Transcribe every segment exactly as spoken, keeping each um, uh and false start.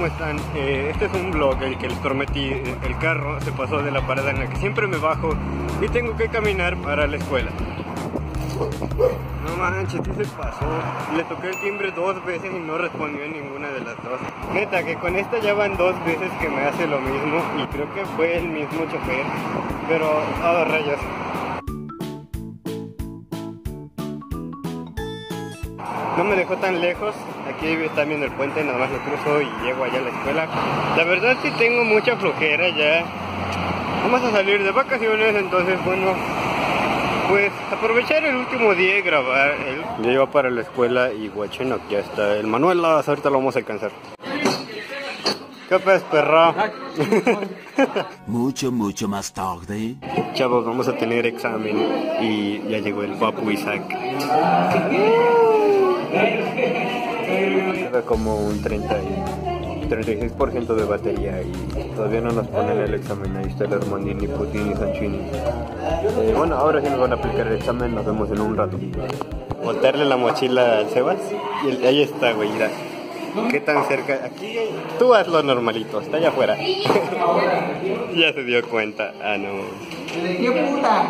¿cómo están? Eh, este es un vlog el que les prometí. El carro se pasó de la parada en la que siempre me bajo y tengo que caminar para la escuela. No manches, sí se pasó. Le toqué el timbre dos veces y no respondió en ninguna de las dos. Neta, que con esta ya van dos veces que me hace lo mismo y creo que fue el mismo chofer. Pero, oh rayos. No me dejó tan lejos, aquí está viendo el puente, nada más lo cruzo y llego allá a la escuela. La verdad sí tengo mucha flojera ya. Vamos a salir de vacaciones, entonces bueno, pues aprovechar el último día y grabar. Ya iba para la escuela y guacheno, ya está el Manuelas, ahorita lo vamos a alcanzar. ¿Qué pasa, perra? Mucho, mucho más tarde. Chavos, vamos a tener examen y ya llegó el papu Isaac. Queda como un treinta y seis por ciento de batería y todavía no nos ponen el examen. Ahí está el Armandini, Putin y Sanchini. Eh, bueno, ahora sí nos van a aplicar el examen, nos vemos en un rato. Voltearle la mochila al Sebas y el, ahí está, güey, mira. ¿Qué tan cerca? Aquí, tú hazlo normalito, está allá afuera. Ya se dio cuenta. Ah, no. ¡Qué puta!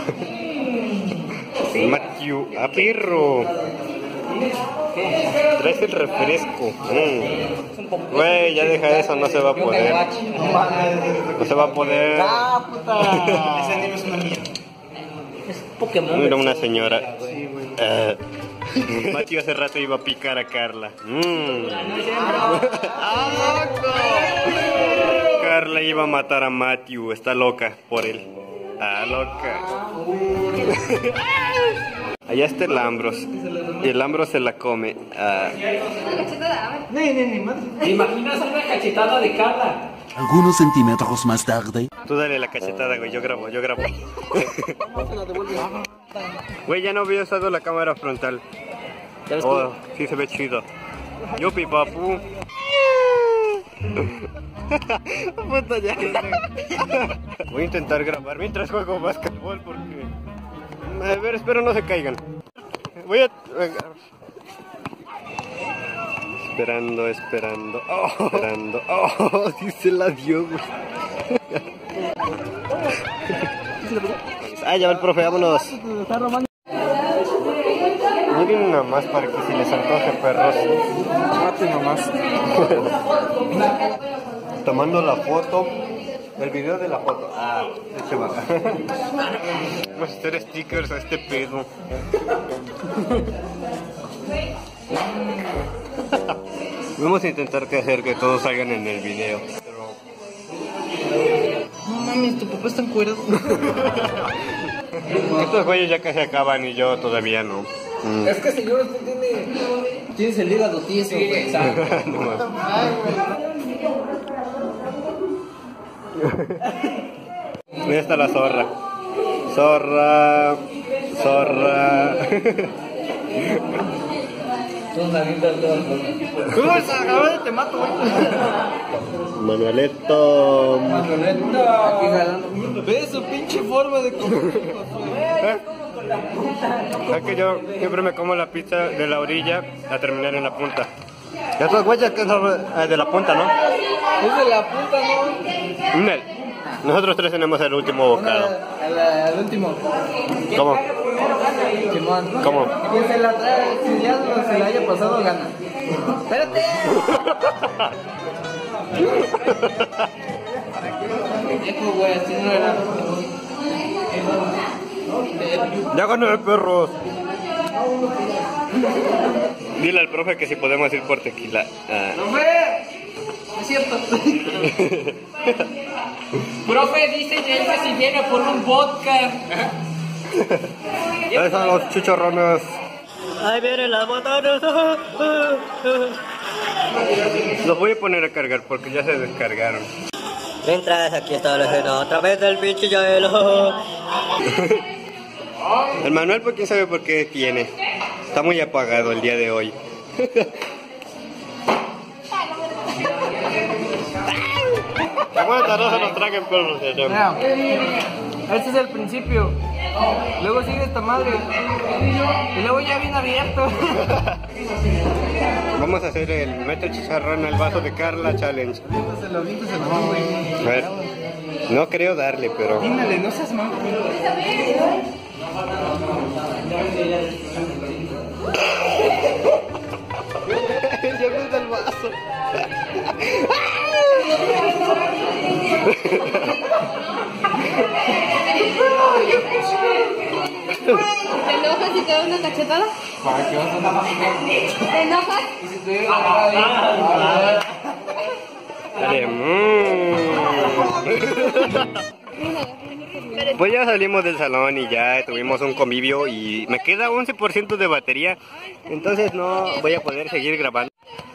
Matthew, a perro. Traes el refresco. Mm. Güey, ya deja eso, no se va a poder. No se va a poder. ¡Ah, puta! Ese anime es una mierda. Es Pokémon. Mira una señora. Uh, Matthew hace rato iba a picar a Carla. Mm. ¡Ah, loco! Carla iba a matar a Matthew, está loca por él. ¡Ah, loca! Allá está el Ambros. Y el Ambros se la come. Ah. ¿Te imaginas una cachetada de Carla? Algunos centímetros más tarde. Tú dale la cachetada, güey. Yo grabo, yo grabo. Güey, ya no había usado la cámara frontal. Oh, sí se ve chido. Yupi, papu. Puta ya. Voy a intentar grabar mientras juego básquetbol porque... A ver, espero no se caigan. Voy a... Esperando, esperando. Oh, esperando. Oh, sí se la dio, güey. Ah, ya va el profe, vámonos. Miren nomás para que si les antoje, perros. Mate nomás. Tomando la foto. El video de la foto. Ah, este va. Vamos a hacer stickers a este pedo. Vamos a intentar que hacer que todos salgan en el video. Pero... No mames, tu papá está en cuero. Estos güeyes ya casi acaban y yo todavía no. Mm. Es que señor, usted tiene... Tienes el hígado tieso, güey. No más. Ahí está la zorra. Zorra. Zorra. Te mato, güey. Manueleto. Manueleta. Ve su pinche forma de comer. Es que yo siempre me como la pizza de la orilla a terminar en la punta. Ya todas güeyes que son de la punta, ¿no? Es de la punta, ¿no? Nel. Nosotros tres tenemos el último bocado. El, el último. ¿Cómo? Simón. ¿Cómo? Quien se la trae, si ya no se la haya pasado, gana. ¡Espérate! Viejo, güey, así no era. Ya gané, perros. Dile al profe que si podemos ir por tequila. Ah. ¡Profe! Es cierto. Profe, dice Jaime si viene por un vodka. Ahí están los chicharrones. Ahí vienen las botones. Los voy a poner a cargar porque ya se descargaron. Mientras aquí está la escena otra vez del pinche hielo. El Manuel, pues quién sabe por qué tiene. Está muy apagado el día de hoy. Aguanta, no se nos traguen, perros. Mira, este es el principio. Luego sigue esta madre. Y luego ya viene abierto. Vamos a hacer el mete chicharrón al vaso de Carla challenge. Viéntoselo, viéntoselo, güey. A ver, no creo darle, pero... Dínale, no seas mal. Ya me da el vaso. ¿Te enojas si te da una cachetada? ¿Para qué vas a andar? ¿Te enojas? Dale, mmm. Pues ya salimos del salón y ya tuvimos un convivio y me queda once por ciento de batería, entonces no voy a poder seguir grabando.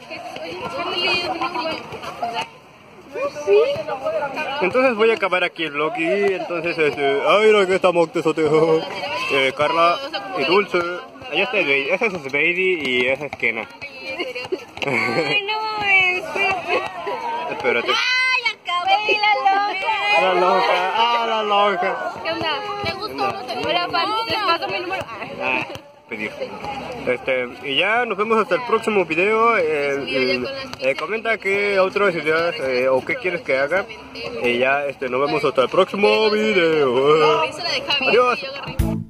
Entonces voy a acabar aquí el vlog y entonces este, ay, mira que estamos tesotejo. Eh, Carla y Dulce. Allá está el baby, ese es Baby y ese es Kena. Ay, no mames. Espérate. ¡Ay, acabé! ¡La loca! La loca, ah, la loca. ¿Qué onda? ¿Te gustó? Hola, Pan, ¿les paso mi número? Ah, pedir. Este, y ya nos vemos hasta el próximo video. Eh, eh, eh, comenta qué otras ideas eh, o qué quieres que haga. Y ya este, nos vemos hasta el próximo video. Adiós.